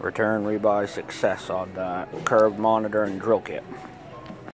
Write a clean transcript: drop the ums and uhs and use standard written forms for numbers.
Return rebuy success on that curved monitor and drill kit.